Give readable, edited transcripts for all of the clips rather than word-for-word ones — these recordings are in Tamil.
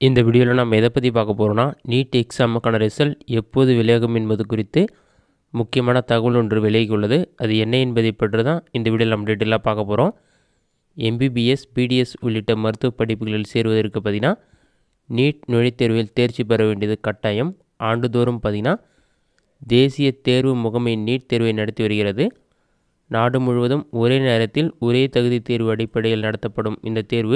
இந்த வீடியோவில் நம்ம எதை பற்றி பார்க்க போகிறோம்னா, நீட் எக்ஸாமுக்கான ரிசல்ட் எப்போது வெளியாகும் என்பது குறித்து முக்கியமான தகவல் ஒன்று விலகி உள்ளது. அது என்ன என்பதை பற்றி தான் இந்த வீடியோவில் நம்ம டீட்டெயிலாக பார்க்க போகிறோம். எம்பிபிஎஸ், பிடிஎஸ் உள்ளிட்ட மருத்துவ படிப்புகளில் சேருவதற்கு பார்த்திங்கன்னா நீட் நுழைத்தேர்வில் தேர்ச்சி பெற வேண்டியது கட்டாயம். ஆண்டுதோறும் பார்த்திங்கன்னா தேசிய தேர்வு முகமை நீட் தேர்வை நடத்தி வருகிறது. நாடு முழுவதும் ஒரே நேரத்தில் ஒரே தகுதி தேர்வு அடிப்படையில் நடத்தப்படும் இந்த தேர்வு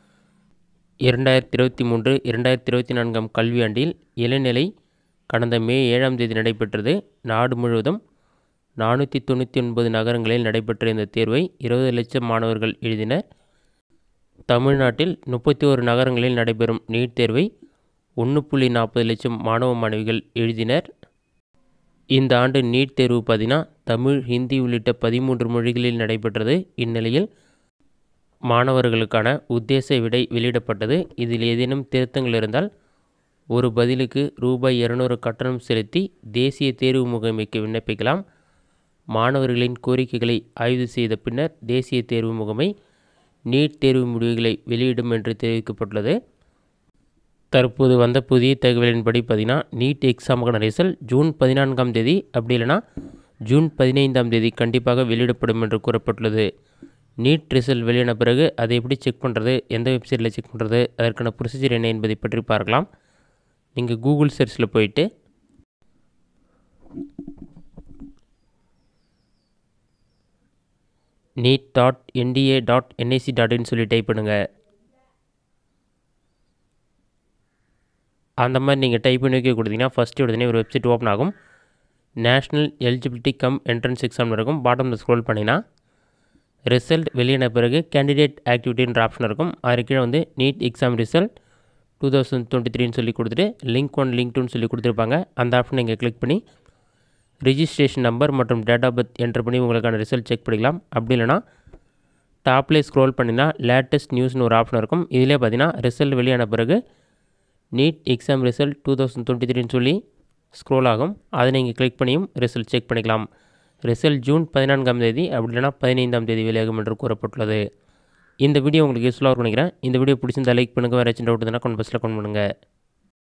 2023-2024 கல்வியாண்டில் இளநிலை கடந்த மே 7ஆம் தேதி நடைபெற்றது. நாடு முழுவதும் 499 நகரங்களில் நடைபெற்ற இந்த தேர்வை 20 லட்சம் மாணவர்கள் எழுதினர். தமிழ்நாட்டில் 31 நகரங்களில் நடைபெறும் நீட் தேர்வை 1.40 லட்சம் மாணவ மாணவிகள் எழுதினர். இந்த ஆண்டு நீட் தேர்வு பார்த்திங்கன்னா தமிழ், ஹிந்தி உள்ளிட்ட 13 மொழிகளில் நடைபெற்றது. இந்நிலையில் மாணவர்களுக்கான உத்தேச விடை வெளியிடப்பட்டது. இதில் ஏதேனும் திருத்தங்கள் இருந்தால் ஒரு பதிலுக்கு ரூபாய் 200 கட்டணம் செலுத்தி தேசிய தேர்வு முகமைக்கு விண்ணப்பிக்கலாம். மாணவர்களின் கோரிக்கைகளை ஆய்வு செய்த பின்னர் தேசிய தேர்வு முகமை நீட் தேர்வு முடிவுகளை வெளியிடும் என்று தெரிவிக்கப்பட்டுள்ளது. தற்போது வந்த புதிய தகவலின்படி பார்த்திங்கன்னா நீட் எக்ஸாமுக்கான ரிசல்ட் ஜூன் 14ஆம் தேதி அப்படி இல்லைனா ஜூன் 15ஆம் தேதி கண்டிப்பாக வெளியிடப்படும் என்று கூறப்பட்டுள்ளது. நீட் ரிசல்ட் வெளியான பிறகு அதை எப்படி செக் பண்ணுறது, எந்த வெப்சைட்டில் செக் பண்ணுறது, அதற்கான ப்ரொசீஜர் என்ன என்பதை பற்றி பார்க்கலாம். நீங்கள் கூகுள் சர்ச்சில் போயிட்டு neet.nda.nic.in சொல்லி டைப் பண்ணுங்கள். அந்த மாதிரி நீங்கள் டைப் பண்ணி வைக்க கொடுத்தீங்கன்னா ஃபஸ்ட்டு உடனே ஒரு வெப்சைட் ஓப்பன் ஆகும். National eligibility cum entrance exam இருக்கும். பாட்டமில் ஸ்க்ரோல் பண்ணிங்கன்னா ரிசல்ட் வெளியான பிறகு கேண்டிடேட் ஆக்டிவிட்டின்ற ஆப்ஷன் இருக்கும். அது கீழே வந்து நீட் எக்ஸாம் ரிசல்ட் 2023 சொல்லி கொடுத்துட்டு லிங்க் 1 லிங்க் 2 சொல்லி கொடுத்துருப்பாங்க. அந்த ஆப்ஷன் நீங்கள் கிளிக் பண்ணி ரிஜிஸ்ட்ரேஷன் நம்பர் மற்றும் டேட் ஆஃப் பர்த் என்ட்ரு பண்ணி உங்களுக்கான ரிசல்ட் செக் பண்ணிக்கலாம். அப்படி இல்லைனா டாப்லேயே ஸ்க்ரோல் பண்ணிங்கன்னா லேட்டஸ்ட் நியூஸ்னு ஒரு ஆப்ஷன் இருக்கும். இதிலே பார்த்தீங்கன்னா ரிசல்ட் வெளியான பிறகு நீட் எக்ஸாம் ரிசல்ட் 2023 சொல்லி ஸ்க்ரோல் ஆகும். அதை நீங்கள் கிளிக் பண்ணியும் ரிசல்ட் செக் பண்ணிக்கலாம். ரிசல்ட் ஜூன் 14ஆம் தேதி அப்படி இல்லைனா 15ஆம் தேதி வெளியாகும் என்று கூறப்பட்டுள்ளது. இந்த வீடியோ உங்களுக்கு யூஸ்ஃபுல்லாக இருக்கும் நினைக்கிறேன். இந்த வீடியோ பிடிச்சிருந்தால் லைக் பண்ணுங்கள். வேறு ஏதாச்சும் டவுட் இருந்தால் கமெண்ட் பாக்ஸில் கமெண்ட் பண்ணுங்கள்.